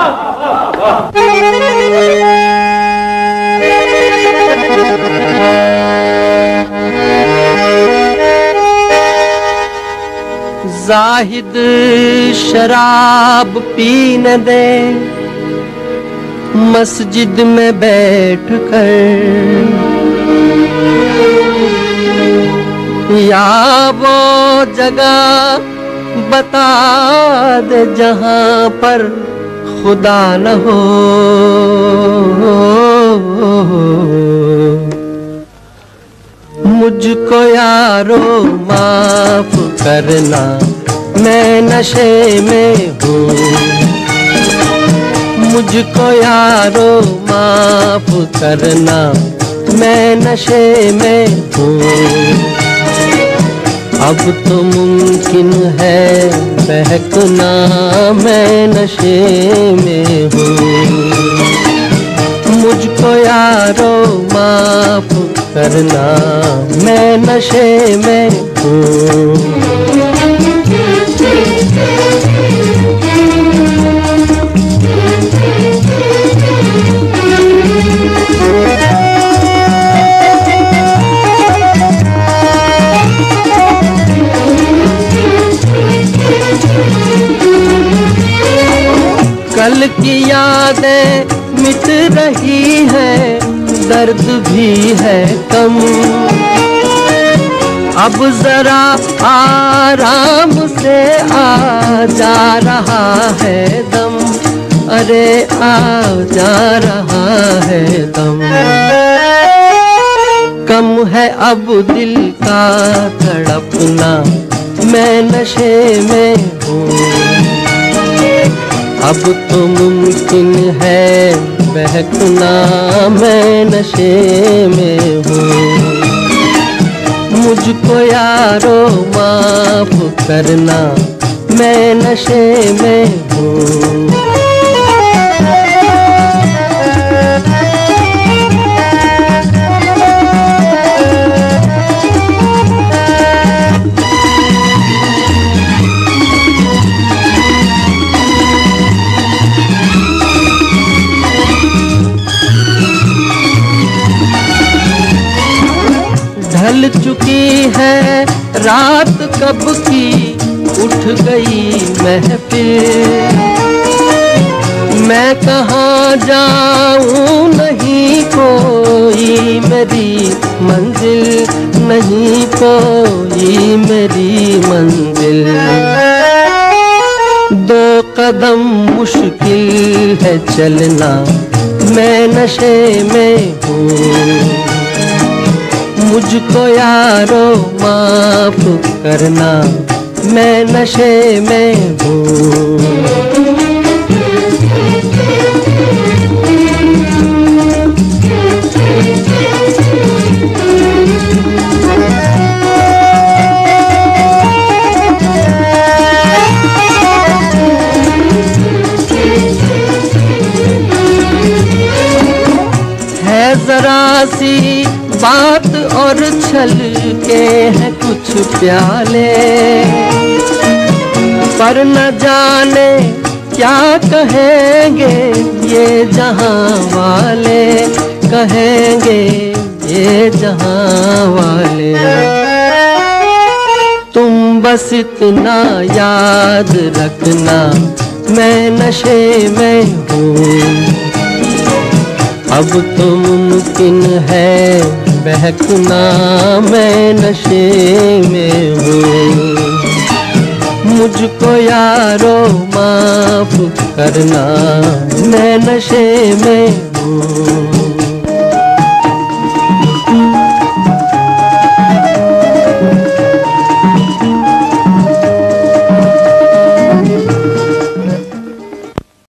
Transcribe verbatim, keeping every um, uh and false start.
जाहिद शराब पीने दे मस्जिद में बैठ कर, या वो जगह बता दे जहां पर खुदा न हो। मुझको यारो माफ करना, मैं नशे में हूँ। मुझको यारो माफ करना, मैं नशे में हूँ। अब तो मुमकिन है बहकना, मैं नशे में हूँ। मुझको यारो माफ करना, मैं नशे में हूँ। कल की यादें मिट रही है, दर्द भी है कम। अब जरा आराम से आ जा रहा है दम, अरे आ जा रहा है दम। कम है अब दिल का तड़पना, मैं नशे में हूँ। अब तो मुमकिन है बहकना, मैं नशे में हूँ। मुझको यारो माफ करना, मैं नशे में हूँ। ढल चुकी है रात कब की, उठ गई महफिल। मैं कहाँ जाऊँ, नहीं कोई मेरी मंजिल, नहीं कोई मेरी मंजिल। दो कदम मुश्किल है चलना, मैं नशे में हूँ। मुझको यारो माफ करना, मैं नशे में हूँ। है जरा सी बात और छल के हैं कुछ प्याले, पर न जाने क्या कहेंगे ये जहां वाले, कहेंगे ये जहां वाले। तुम बस इतना याद रखना, मैं नशे में हूँ। अब तो मुमकिन है बहकना, मैं नशे में हूँ। मुझको यारो माफ करना, मैं नशे में हूँ।